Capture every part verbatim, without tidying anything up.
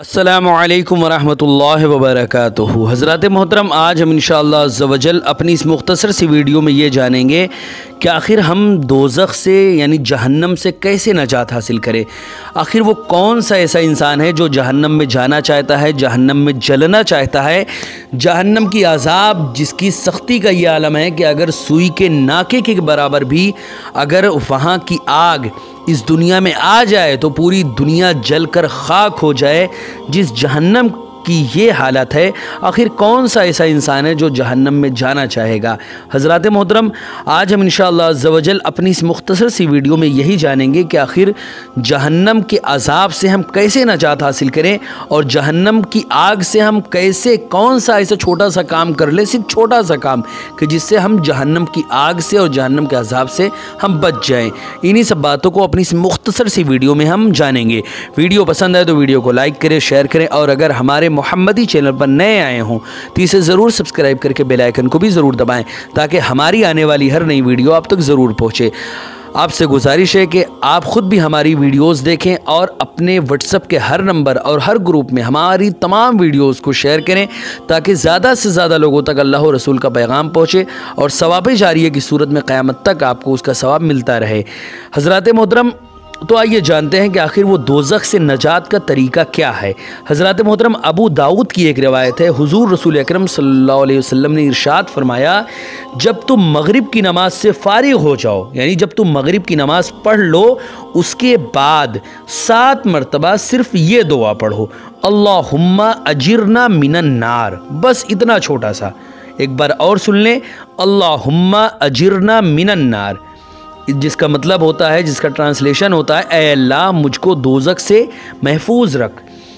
अस्सलामुअलैकुम वरहमतुल्लाहि वबरकातुहू। हज़रात मोहतरम, आज हम इंशाअल्लाह अज़्ज़ व जल अपनी इस मुख्तसर सी वीडियो में ये जानेंगे कि आखिर हम दोज़ख से यानी जहन्नम से कैसे नजात हासिल करें। आखिर वो कौन सा ऐसा इंसान है जो जहन्नम में जाना चाहता है, जहन्नम में जलना चाहता है। जहन्नम की अज़ाब जिसकी सख्ती का ये आलम है कि अगर सुई के नाके के बराबर भी अगर वहाँ की आग इस दुनिया में आ जाए तो पूरी दुनिया जलकर खाक हो जाए। जिस जहन्नम की ये हालत है, आखिर कौन सा ऐसा इंसान है जो जहन्नम में जाना चाहेगा। हज़रात मोहतरम, आज हम इंशाअल्लाह अज़्ज़ व जल अपनी इस मुख्तसर सी वीडियो में यही जानेंगे कि आखिर जहन्नम के अज़ाब से हम कैसे नजात हासिल करें और जहन्नम की आग से हम कैसे, कौन सा ऐसा छोटा सा काम कर ले, सिर्फ छोटा सा काम कि जिससे हम जहन्नम की आग से और जहन्नम के अज़ाब से हम बच जाएँ। इन्हीं सब बातों को अपनी इस मुख्तसर सी वीडियो में हम जानेंगे। वीडियो पसंद आए तो वीडियो को लाइक करें, शेयर करें और अगर हमारे मोहम्मदी चैनल पर नए आए हों तो इसे ज़रूर सब्सक्राइब करके बेल आइकन को भी ज़रूर दबाएं ताकि हमारी आने वाली हर नई वीडियो आप तक ज़रूर पहुँचे। आपसे गुजारिश है कि आप ख़ुद भी हमारी वीडियोस देखें और अपने व्हाट्सएप के हर नंबर और हर ग्रुप में हमारी तमाम वीडियोस को शेयर करें ताकि ज़्यादा से ज़्यादा लोगों तक अल्लाह और रसूल का पैगाम पहुँचे और सवाब जारिया की सूरत में क़यामत तक आपको उसका सवाब मिलता रहे। हज़रात मोहतरम, तो आइए जानते हैं कि आखिर वो दोज़ख से नजात का तरीका क्या है। हज़रात मोहतरम, अबू दाऊद की एक रिवायत है, हुज़ूर रसूल अकरम सल्लल्लाहु अलैहि वसल्लम ने इरशाद फरमाया, जब तुम मगरिब की नमाज से फारिग हो जाओ, यानी जब तुम मगरिब की नमाज पढ़ लो, उसके बाद सात मरतबा सिर्फ ये दुआ पढ़ो, अल्लाहुम्मा अजिरना मिनन नार। बस इतना छोटा सा, एक बार और सुन लें, अल्लाहुम्मा अजिरना मिनन नार, जिसका मतलब होता है, जिसका ट्रांसलेशन होता है, ऐ अल्लाह मुझको दोज़ख से महफूज रख।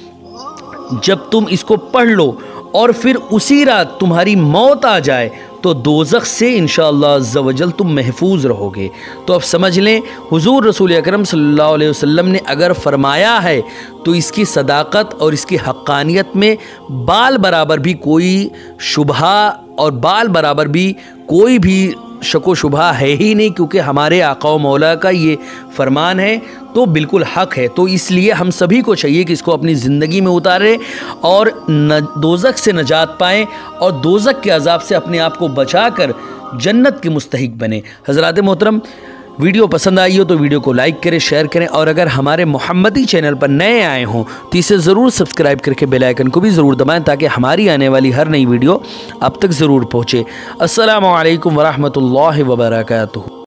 जब तुम इसको पढ़ लो और फिर उसी रात तुम्हारी मौत आ जाए तो दोज़ख से इंशाअल्लाह अज़्ज़ व जल तुम महफूज रहोगे। तो अब समझ लें, हुज़ूर रसूल अकरम सल्लल्लाहु अलैहि वसल्लम ने अगर फरमाया है तो इसकी सदाकत और इसकी हक़ानियत में बाल बराबर भी कोई शुबहा और बाल बराबर भी कोई भी शको शुबहा है ही नहीं, क्योंकि हमारे आका व मौला का ये फरमान है तो बिल्कुल हक़ है। तो इसलिए हम सभी को चाहिए कि इसको अपनी ज़िंदगी में उतारें और न दोज़ख से नजात पाएँ और दोज़ख के अज़ाब से अपने आप को बचाकर जन्नत के मुस्तहिक बने। हज़रात मोहतरम, वीडियो पसंद आई हो तो वीडियो को लाइक करें, शेयर करें और अगर हमारे मोहम्मदी चैनल पर नए आए हों तो इसे ज़रूर सब्सक्राइब करके बेल आइकन को भी ज़रूर दबाएं ताकि हमारी आने वाली हर नई वीडियो आप तक ज़रूर पहुँचे। अस्सलामु अलैकुम वरहमतुल्लाहि वबरकातुहू।